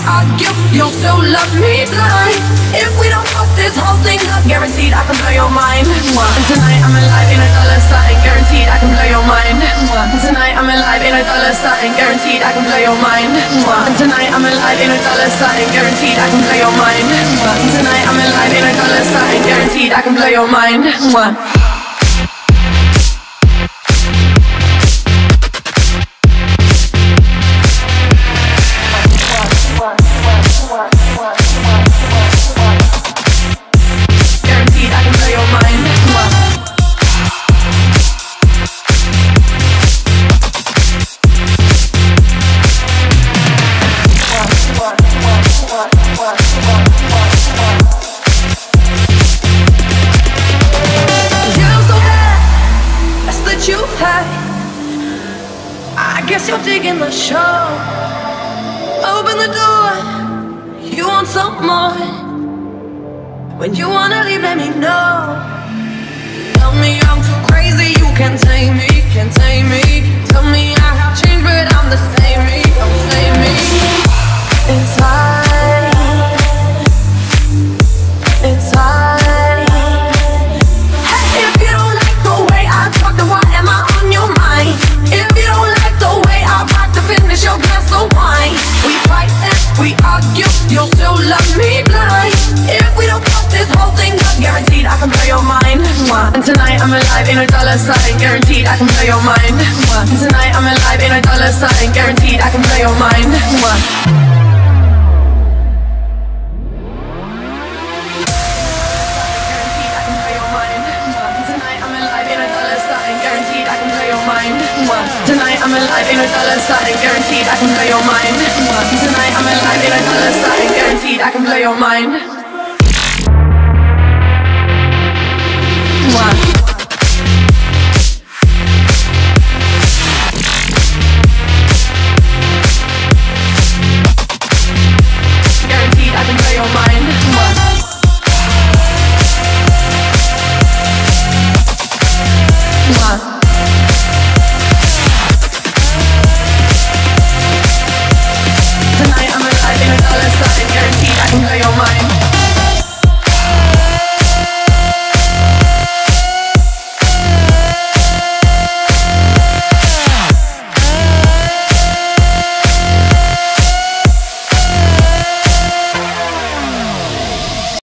argue, you'll still love me blind. If we don't fuck this whole thing up, guaranteed I can blow your mind. And tonight I'm alive in a dollar sign, guaranteed I can blow your mind. And tonight I'm alive in a dollar sign, guaranteed I can blow your mind. And tonight I'm alive in a dollar sign, guaranteed I can blow your mind. And tonight I'm alive in a dollar sign, guaranteed I can blow your mind. I guess you're digging the show. Open the door, you want some more. When you wanna leave, let me know. Tell me I'm too crazy, you can't tame me, can't tame me. Tell me I have changed, but I'm the same me, I'm the same me. Inside, inside. Hey, if you don't like the way I talk, then why am I on your mind? If you don't like the way I rock, to finish your glass of wine. We fight and we argue, you'll still love me blind. If we don't fuck this whole thing up, guaranteed I can blow your mind. And tonight I'm alive in a dollar sign, guaranteed I can blow your mind. And tonight I'm alive in a dollar sign, guaranteed I can blow your mind. Tonight I'm alive in a dollar sign, guaranteed I can blow your mind. Tonight I'm alive in a dollar sign, guaranteed I can blow your mind. Guaranteed I can blow your mind. Mwah.